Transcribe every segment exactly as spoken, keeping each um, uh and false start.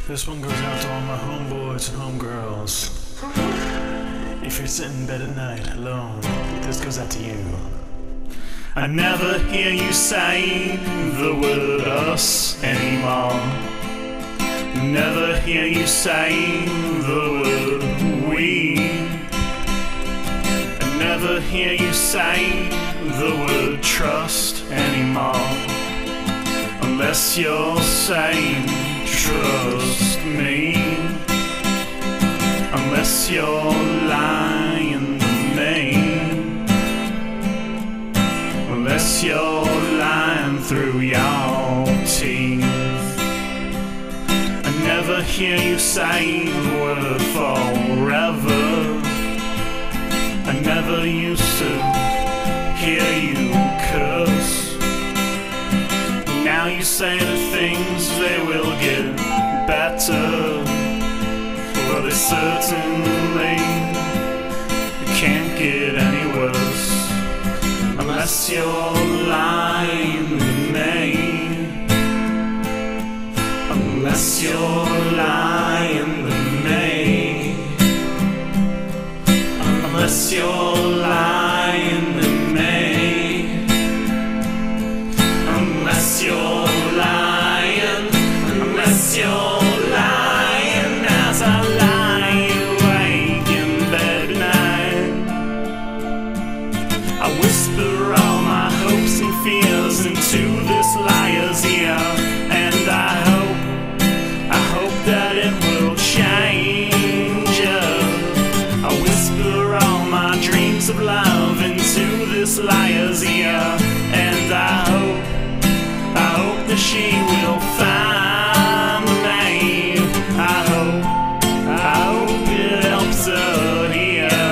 This one goes out to all my homeboys and homegirls. If you're sitting in bed at night alone, this goes out to you. I never hear you say the word us anymore. Never hear you say the word we. I never hear you say the word trust anymore. Unless you're saying trust me. Unless you're lying to me. Unless you're lying through your teeth. I never hear you say the word forever. I never used to hear you curse. Now you say the things they will get better, but they certainly can't get any worse. Unless you're lying to me. Unless you're lying to me. Unless you're lying to me. Unless you're lying. Unless you're lying. As I lie awake in bed at night, I whisper all my hopes and fears into this liar's ear. And I hope, I hope that it will change. I whisper all my dreams of love into this liar's ear. And I hope, I hope that she will find me. I hope, I hope it helps her here.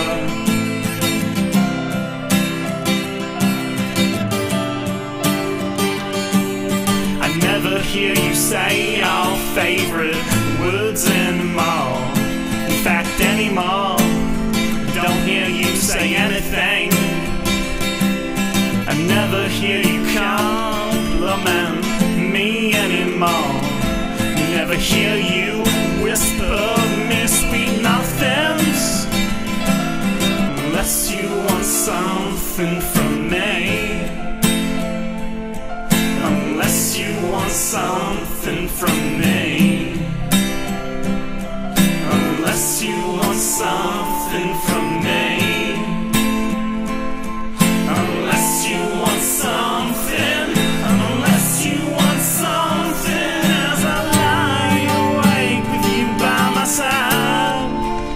I never hear you say your favorite words anymore. In fact, anymore. Don't hear you say anything. I never hear you compliment me anymore. Never hear you whisper me sweet nothings. Unless you want something from me. Unless you want something from me. Unless you want something from me. Unless you want something. Unless you want something. As I lie awake with you by my side,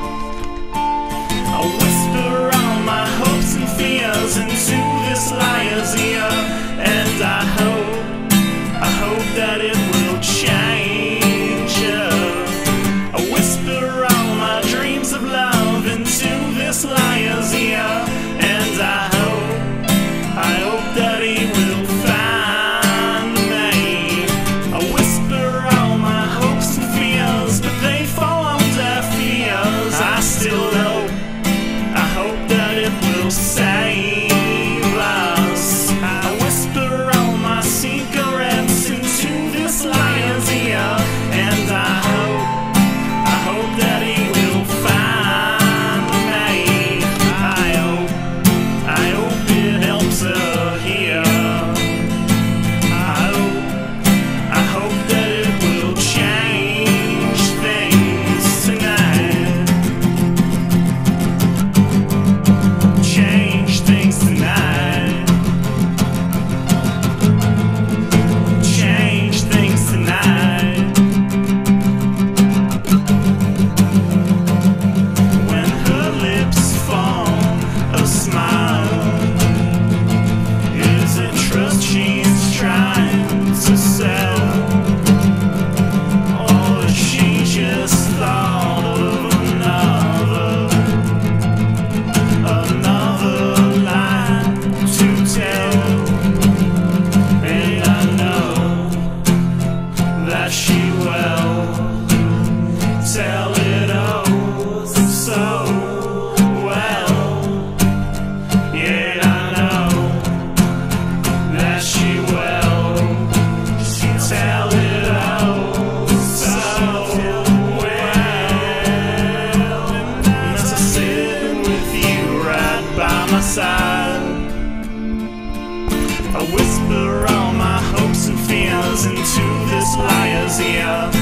I whisper all my hopes and fears into this liar's ear. And I hope, I hope that it will change. I whisper all my dreams of love into this liar's ear. And I hope, I hope that he will find me. I whisper all my hopes and fears, but they fall on deaf ears. I still hope, I hope that it will save us. I whisper all my secrets into this liar's ear. And I hope, I hope that he will find me. I hope, I hope it helps her here. I hope, I hope that it will change things tonight. Change things tonight. Change things tonight. When her lips form a smile, is it trust she's trying to sell? Or is she just thought of another, another lie to tell? And I know that she will tell it oh so well. Yeah, I know that she will, she easier.